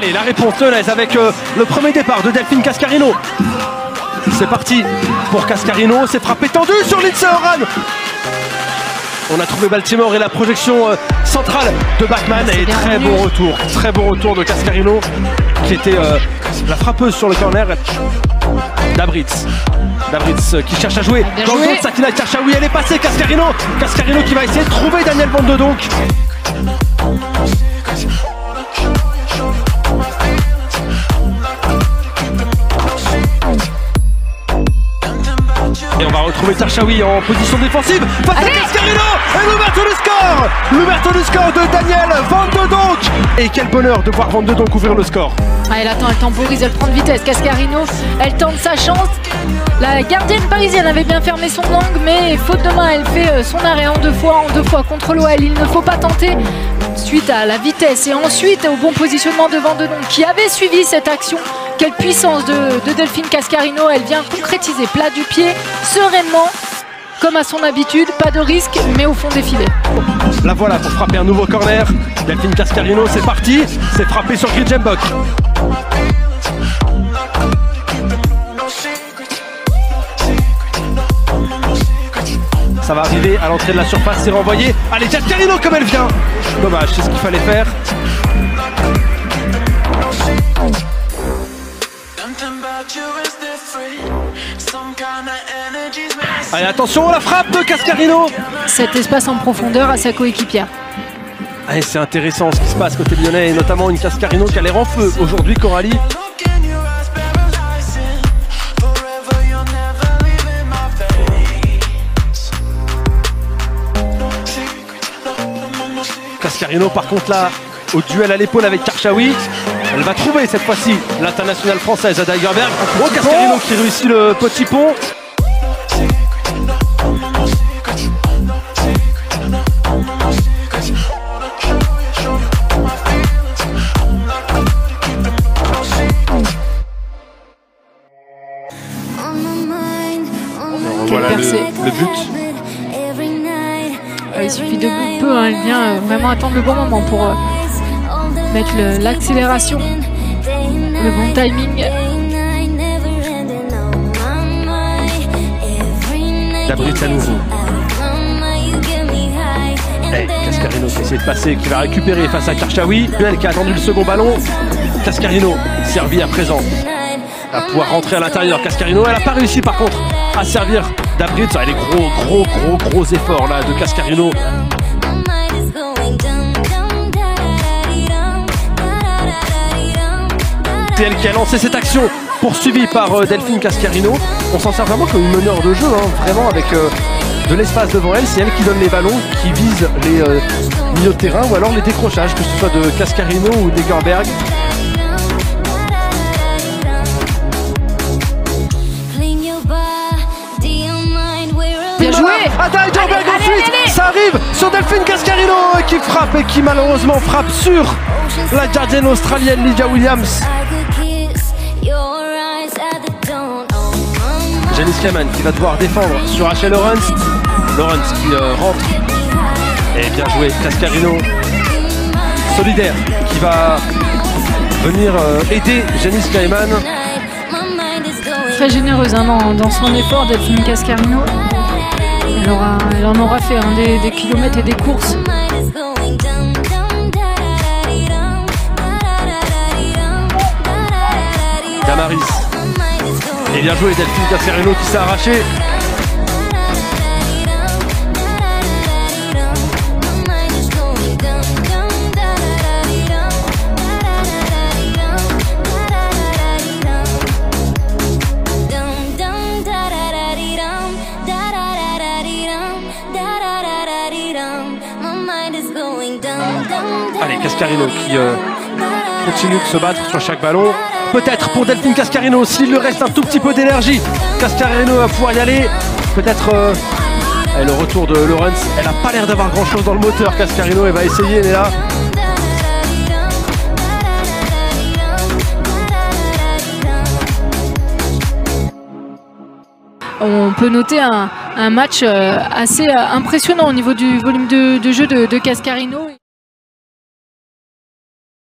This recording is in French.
Allez, la réponse lyonnaise avec le premier départ de Delphine Cascarino. C'est parti pour Cascarino, c'est frappé tendu sur Lindsey Horan. On a trouvé Baltimore et la projection centrale de Bachmann. Et très bon retour de Cascarino qui était la frappeuse sur le corner. Dabritz qui cherche à jouer dans le dos de Sakina Karchaoui. Elle est passée, Cascarino qui va essayer de trouver Danielle Van de Donk. Et on va retrouver Karchaoui en position défensive face à Cascarino. Et l'ouverture du score de Danielle Van de Donk. Et quel bonheur de voir Van de Donk ouvrir le score. Ah, elle attend, elle temporise, elle prend de vitesse. Cascarino, elle tente sa chance. La gardienne parisienne avait bien fermé son angle, mais faute de main, elle fait son arrêt en deux fois contre l'OL. Il ne faut pas tenter suite à la vitesse et ensuite au bon positionnement de Van de Donk qui avait suivi cette action. Quelle puissance de Delphine Cascarino. Elle vient concrétiser plat du pied, sereinement, comme à son habitude. Pas de risque, mais au fond des filets. La voilà pour frapper un nouveau corner. Delphine Cascarino, c'est parti. C'est frappé sur Grijenbok. Ça va arriver à l'entrée de la surface, c'est renvoyé. Allez, Cascarino comme elle vient. Dommage, c'est ce qu'il fallait faire. Allez, attention, la frappe de Cascarino. Cet espace en profondeur à sa coéquipière. Allez, c'est intéressant ce qui se passe côté lyonnais, et notamment une Cascarino qui a l'air en feu aujourd'hui, Coralie. Cascarino par contre là, au duel à l'épaule avec Karchaoui. Elle va trouver cette fois-ci l'internationale française Ada Hegerberg. Oh, Cascarino qui réussit le petit pont. Voilà le but. Il suffit de peu, hein. Elle vient vraiment attendre le bon moment pour mettre l'accélération, le bon timing. Dabritz à nouveau. Hey, Cascarino qui essaie de passer, qui va récupérer face à Karchaoui. Elle qui a attendu le second ballon. Cascarino servi à présent. Elle va pouvoir rentrer à l'intérieur. Cascarino, elle n'a pas réussi par contre à servir Dabritz. Les gros efforts là de Cascarino. C'est elle qui a lancé cette action, poursuivie par Delphine Cascarino. On s'en sert vraiment comme une meneur de jeu, hein, vraiment avec de l'espace devant elle. C'est elle qui donne les ballons, qui vise les milieux de terrain ou alors les décrochages, que ce soit de Cascarino ou d'Hegerberg. Bien joué. Ada Hegerberg ensuite, ça arrive sur Delphine Cascarino qui frappe et qui malheureusement frappe sur la gardienne australienne Lydia Williams. Janice Clayman qui va devoir défendre sur Rachel Lawrence. Lawrence qui rentre. Et bien joué, Cascarino. Solidaire qui va venir aider Janice Clayman. Très généreuse hein, dans son effort, Delphine Cascarino. Elle en aura fait hein, des kilomètres et des courses. Damaris. Et bien joué Delphine Cascarino qui s'est arraché. Allez, Cascarino qui continue de se battre sur chaque ballon. Peut-être pour Delphine Cascarino, s'il lui reste un tout petit peu d'énergie, Cascarino va pouvoir y aller. Peut-être le retour de Lawrence. Elle n'a pas l'air d'avoir grand chose dans le moteur, Cascarino. Elle va essayer, elle est là. On peut noter un match assez impressionnant au niveau du volume de jeu de Cascarino.